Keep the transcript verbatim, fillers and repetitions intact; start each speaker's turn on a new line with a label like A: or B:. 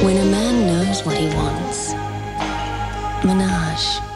A: When a man knows what he wants, Menage